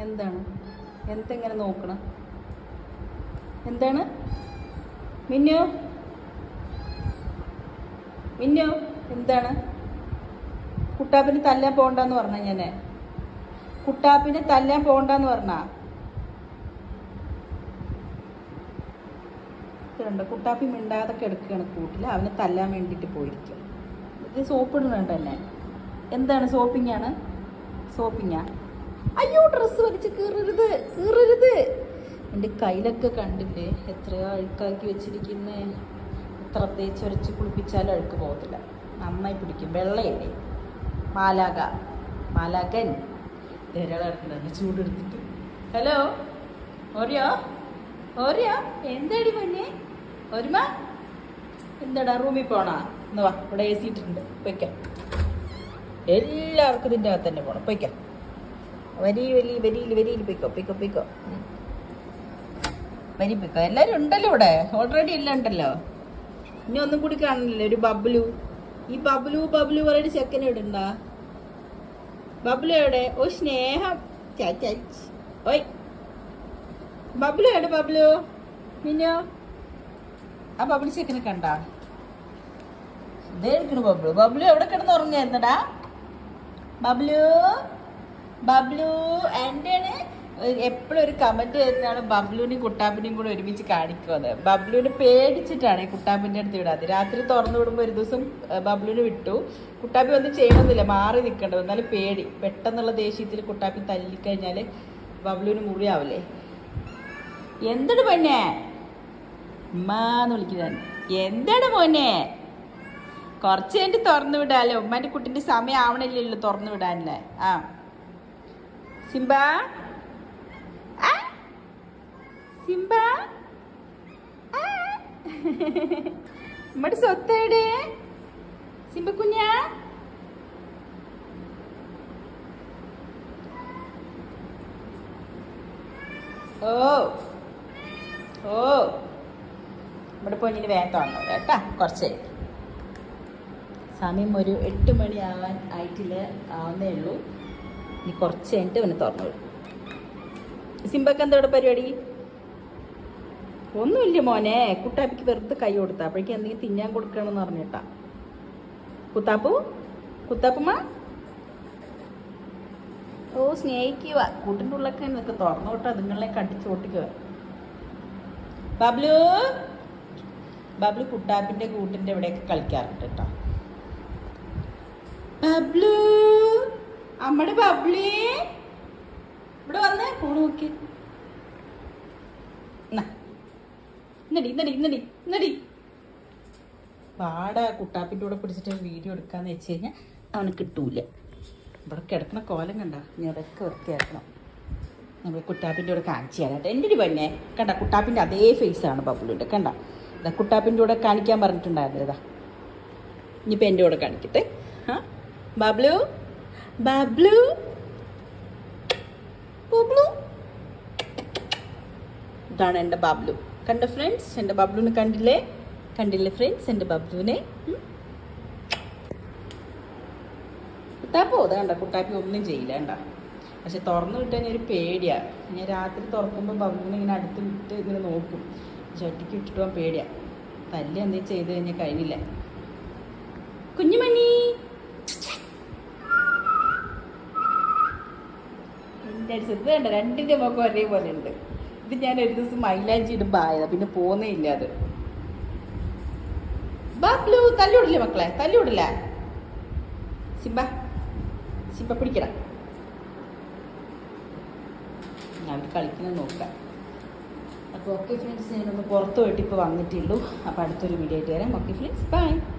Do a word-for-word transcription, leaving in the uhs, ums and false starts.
എന്താണ് എന്തെങ്ങനെ നോക്കണം? എന്താണ് മിന്നു മിന്നു എന്താണ്? കുട്ടാപ്പിന് തല്ലാൻ പോകണ്ടെന്ന് പറഞ്ഞ ഞാൻ. കുട്ടാപ്പിന് തല്ലാൻ പോകണ്ടെന്ന് പറഞ്ഞ ഇതുണ്ട്. കുട്ടാപ്പി മിണ്ടാതൊക്കെ എടുക്കുകയാണ് കൂട്ടിൽ. അവനെ തല്ലാൻ വേണ്ടിയിട്ട് പോയിരിക്കും. ഇത് സോപ്പ് ഇടുന്നുണ്ട് തന്നെ. എന്താണ് സോപ്പിങ്ങാണ്? സോപ്പിങ്ങാ? അയ്യോ ഡ്രസ്സ് വലിച്ച് കീറരുത് കീറരുത്. എൻ്റെ കയ്യിലൊക്കെ കണ്ടില്ലേ എത്ര അഴുക്കാക്കി വെച്ചിരിക്കുന്നേ. എത്ര തേച്ചൊരച്ച് കുളിപ്പിച്ചാലും അഴുക്ക് പോകത്തില്ല. നന്നായി പിടിക്കും. വെള്ളയല്ലേ മാലാക മാലാകൻ. ധാരാളം ചൂടെടുത്തിട്ട്. ഹലോ ഓറിയോ ഓറിയോ എന്താടി പൊന്നെ ഒരുമ? എന്താടാ റൂമിൽ പോണാ? എന്ന് വാ, ഇവിടെ എ സി ഇട്ടിട്ടുണ്ട്. പൊയ്ക്കാം. എല്ലാവർക്കും ഇതിൻ്റെ അകത്ത് തന്നെ പോകണം. പൊയ്ക്കാം. വരി വലിയ വരിയിൽ വരിയിൽ പൊയ്ക്കോ പൊയ്ക്കോ പൊയ്ക്കോ വരി പൊയ്ക്കോ. എല്ലാവരും ഉണ്ടല്ലോ ഇവിടെ. ഓൾറെഡി എല്ലാം ഉണ്ടല്ലോ. ഇനി ഒന്നും കൂടി കാണുന്നില്ലേ ഒരു ബബ്ലു. ഈ ബബ്ലു ബബ്ലു പറയുന്ന ചെക്കൻ ഇവിടെ ഉണ്ടാ? ബബ്ലു എവിടെ? ഓ സ്നേഹം. ഓയ് ബബ്ലു എവിടെ? ബബ്ലു മിന്നോ ആ ബബ്ലു ചെക്കനെ കണ്ടാ? ഇതേക്കണ് ബബ്ലു. ബബ്ലു എവിടെ കിടന്ന് ഉറങ്ങായിരുന്നടാ? ബബ്ലു ബബ്ലു എൻ്റെ എപ്പോഴും ഒരു കമന്റ് വരുന്നതാണ് ബബ്ലുവിനെയും കുട്ടാപ്പിനെയും കൂടെ ഒരുമിച്ച് കാണിക്കുന്നത്. ബബ്ലുവിനെ പേടിച്ചിട്ടാണ് ഈ കുട്ടാപ്പിൻ്റെ അടുത്ത് വിടാതെ. രാത്രി തുറന്നു വിടുമ്പോൾ ഒരു ദിവസം ബബ്ലുവിനെ വിട്ടു. കുട്ടാപ്പി ഒന്നും ചെയ്യണമെന്നില്ല, മാറി നിൽക്കേണ്ടത്. എന്നാലും പേടി. പെട്ടെന്നുള്ള ദേഷ്യത്തിൽ കുട്ടാപ്പി തല്ലിക്കഴിഞ്ഞാൽ ബബ്ലുവിന് മുറിയാവില്ലേ? എന്താണ് പൊന്നെ ഉമ്മാന്ന് വിളിക്കുന്നതാണ്. എന്താണ് മോനെ? കുറച്ച് കഴിഞ്ഞിട്ട് തുറന്നു വിടാല്ലേ. ഉമ്മാൻ്റെ കുട്ടിൻ്റെ സമയം ആവണില്ലല്ലോ തുറന്നു വിടാനല്ലേ. ആ സിംബ സിംബ നമ്മുടെ സ്വത്തേടെ സിംബ കുഞ്ഞാ. ഓ ഓ നമ്മുടെ പൊന്നിന് വേഗം തുറന്നു കേട്ടാ. കുറച്ച് സമയം ഒരു എട്ട് മണി ആവാൻ ആയിട്ടില്ല, ആവുന്നേ ഉള്ളൂ. ഇനി കുറച്ച് കഴിഞ്ഞിട്ട് അവന് തുറന്നു വിടും. സിംബക്ക് എന്തോടെ പരിപാടി? ഒന്നുമില്ല മോനെ. കുട്ടാപ്പിക്ക് വെറുതെ കൈ കൊടുത്താ അപ്പോഴേക്കും എന്തെങ്കിലും തിന്നാൻ കൊടുക്കണമെന്ന് പറഞ്ഞിട്ടാ. കുത്താപ്പു കുത്താപ്പുമ്മ ഓ സ്നേഹിക്കുക. കൂട്ടിൻ്റെ ഉള്ളൊക്കെ നിനക്ക് തുറന്നു വിട്ടാ അതുങ്ങളെ കടിച്ചു ഓട്ടിക്കുക. ബബ്ലു ബബ്ലു കുട്ടാപ്പിന്റെ കൂട്ടിന്റെ ഇവിടെയൊക്കെ കളിക്കാറുണ്ട് കേട്ടോ. ബബ്ലു അമ്മടെ ബബ്ലി ഇവിടെ വന്നേ. ഫോൺ നോക്കി ഇന്നടി ഇന്നടി ഇന്നടി ഇന്നടി. പാടാ കുട്ടാപ്പിൻ്റെ കൂടെ പിടിച്ചിട്ട് വീഡിയോ എടുക്കാന്ന് വെച്ച് കഴിഞ്ഞാൽ അവന് കിട്ടൂല. ഇവിടെ കിടക്കണ കോലം കണ്ട. ഇനി അതൊക്കെ വൃത്തിയാക്കണം. നമ്മൾ കുട്ടാപ്പിൻ്റെ കൂടെ കാണിച്ചു തരാട്ടെ. എൻ്റെ ഒരു പൊന്നെ കണ്ട കുട്ടാപ്പിൻ്റെ അതേ ഫേസാണ് ബബ്ലുവിൻ്റെ. കണ്ട ഇതാ കുട്ടാപ്പിൻ്റെ കൂടെ കാണിക്കാൻ പറഞ്ഞിട്ടുണ്ടായിരുന്നു. ഇതാ ഇനിയിപ്പോൾ എൻ്റെ കൂടെ കാണിക്കട്ടെ. ആ ബബ്ലു ബബ്ലു ബബ്ലു ഇതാണ് എൻ്റെ ബബ്ലു. കണ്ട ഫ്രണ്ട്സ്? എൻ്റെ ബബ്ലുവിനെ കണ്ടില്ലേ? കണ്ടില്ലേ ഫ്രണ്ട്സ് എൻ്റെ ബബ്ലുവിനെ? കുട്ടാപ്പോ അത് കണ്ട കുട്ടാപ്പി ഒന്നും ചെയ്യില്ല കണ്ട. പക്ഷെ തുറന്നു വിട്ട് കഴിഞ്ഞാൽ ഒരു പേടിയാണ്. ഞാൻ രാത്രി തുറക്കുമ്പോൾ ബബ്ലുവിനെ ഇങ്ങനെ അടുത്ത് വിട്ട് ഇങ്ങനെ നോക്കും. ചട്ടിക്ക് ഇട്ടിട്ട് പോകാൻ പേടിയാണ്. തല്ല് എന്തെങ്കിലും ചെയ്ത് കഴിഞ്ഞാൽ കഴിഞ്ഞില്ല. കുഞ്ഞുമണി എൻ്റെ അടിച്ചത് ഇത് കണ്ട രണ്ടിൻ്റെ മുഖം ഒരേപോലെ ഉണ്ട്. ഇത് ഞാൻ ഒരു ദിവസം മൈലാഞ്ചി ഇടുമ്പോൾ ആയതാ, പിന്നെ പോന്നേ ഇല്ല അത്. ബബ്ലു തല്ലുവിടില്ലേ മക്കളെ? തല്ലുവിടില്ല. Simba Simba പിടിക്കട. അവർ കളിക്കുന്നത് നോക്കാം. അപ്പോൾ ഓക്കെ ഫ്രണ്ട്സ്, ഞാനൊന്ന് പുറത്ത് പോയിട്ട് ഇപ്പോൾ വന്നിട്ടുള്ളൂ. അപ്പോൾ അടുത്തൊരു വീഡിയോ ആയിട്ട് വരാം. Okay friends, by.